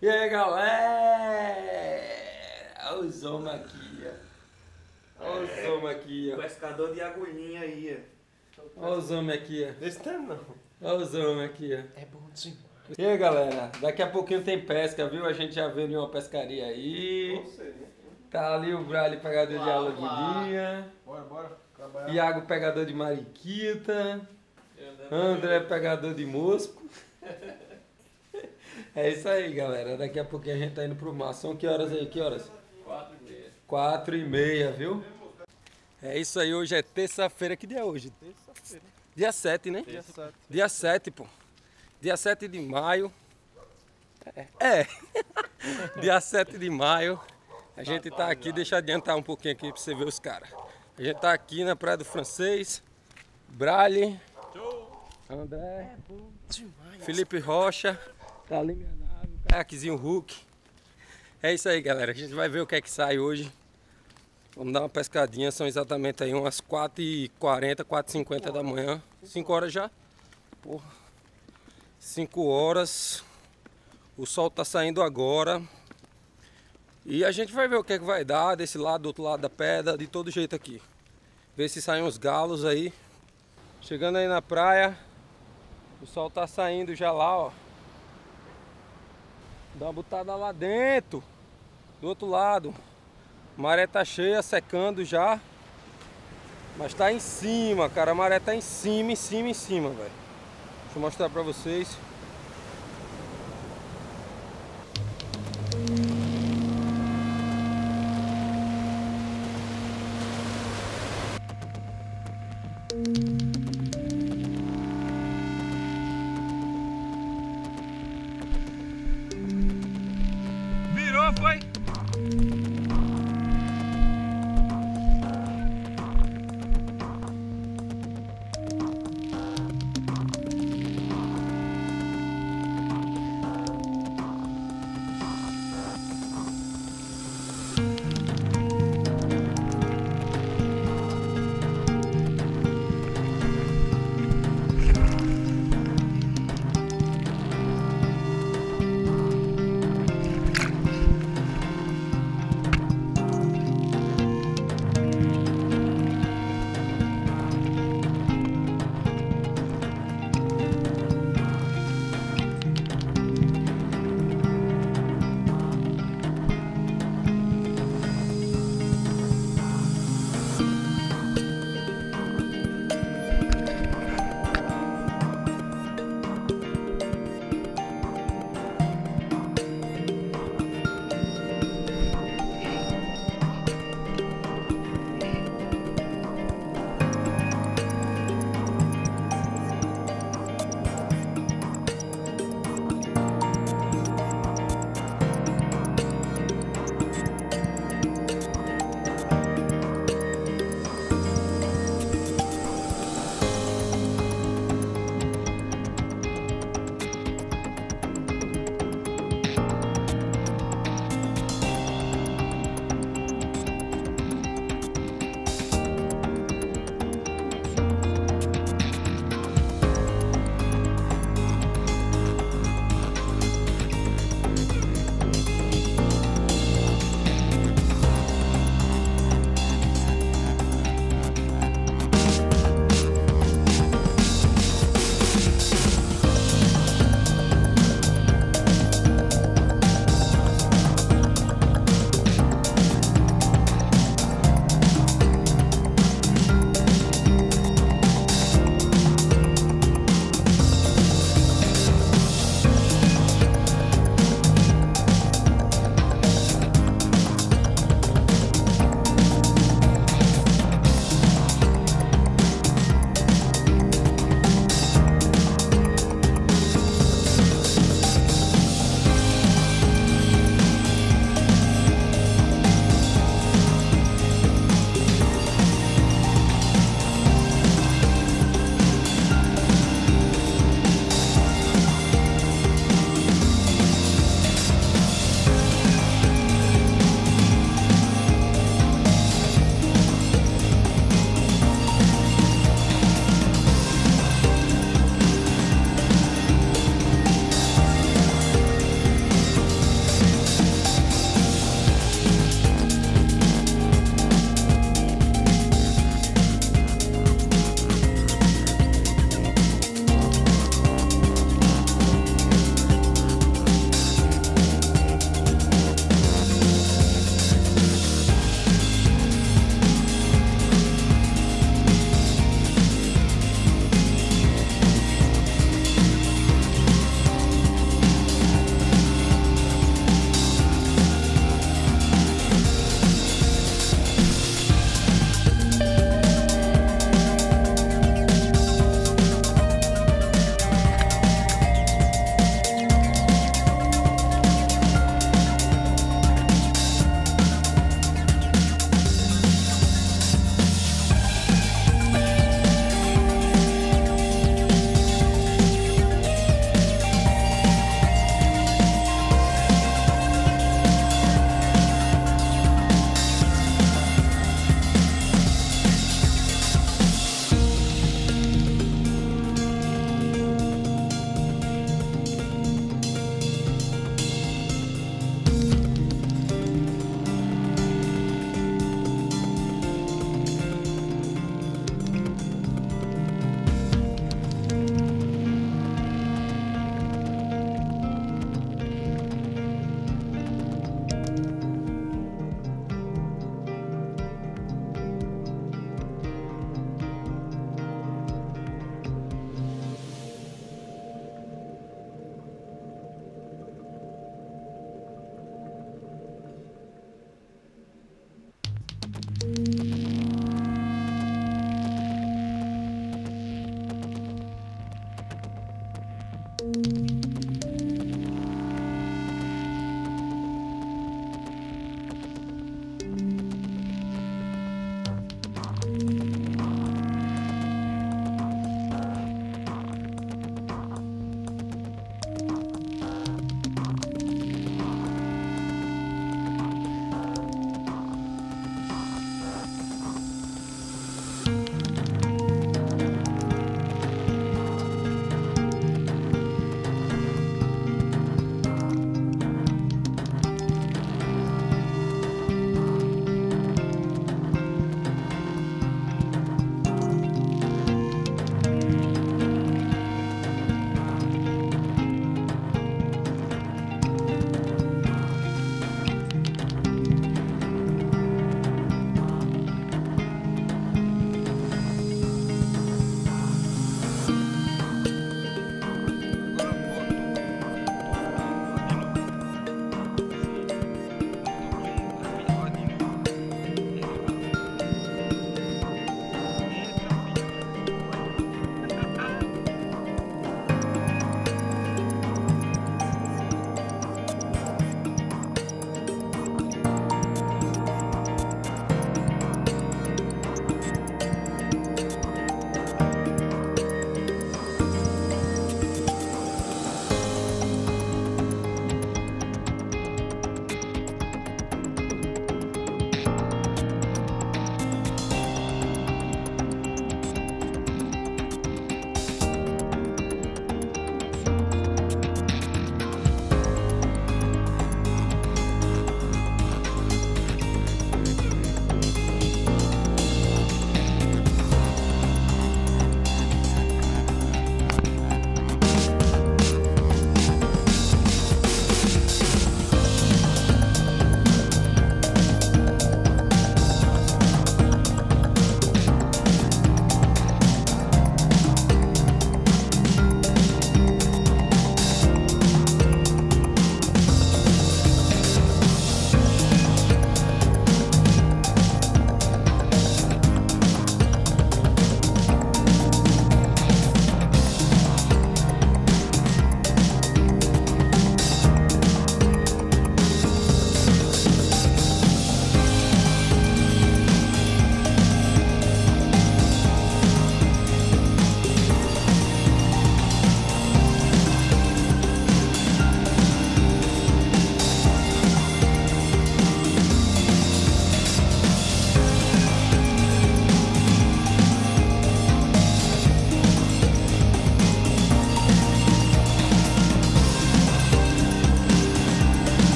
E aí, galera? Olha os homens aqui, ó. Olha os homens aqui, ó. Pescador de agulhinha aí, ó. Olha os homens aqui, ó. Desse tempo não. Olha os homens aqui, ó. É bom demais. E aí, galera? Daqui a pouquinho tem pesca, viu? A gente já veio em uma pescaria aí. Tá ali o Brali pegador de alaguinha. Bora. Trabalhar. Iago pegador de mariquita. André pegador de mosco. É isso aí, galera. Daqui a pouquinho a gente tá indo pro mar. São que horas aí? Que horas? 4h30. 4h30, viu? É isso aí, hoje é terça-feira. Que dia é hoje? Terça-feira. Dia 7, né? Dia 7. Dia 7, pô. Dia 7 de maio. É. Dia 7 de maio. A gente tá aqui, deixa eu adiantar um pouquinho aqui pra você ver os caras. A gente tá aqui na Praia do Francês. Brali. André. É bom demais. Felipe Rocha. Tá ali minha nave. Caiaquezinho Hulk. É isso aí, galera. A gente vai ver o que é que sai hoje. Vamos dar uma pescadinha. São exatamente aí umas 4h40, 4h50 da manhã. 5 horas já? Porra. 5 horas. O sol tá saindo agora. E a gente vai ver o que é que vai dar desse lado, do outro lado da pedra, de todo jeito aqui. Ver se saem uns galos aí. Chegando aí na praia. O sol tá saindo já lá, ó. Dá uma botada lá dentro. Do outro lado. A maré tá cheia, secando já. Mas tá em cima, cara. A maré tá em cima, velho. Deixa eu mostrar pra vocês. Virou, foi?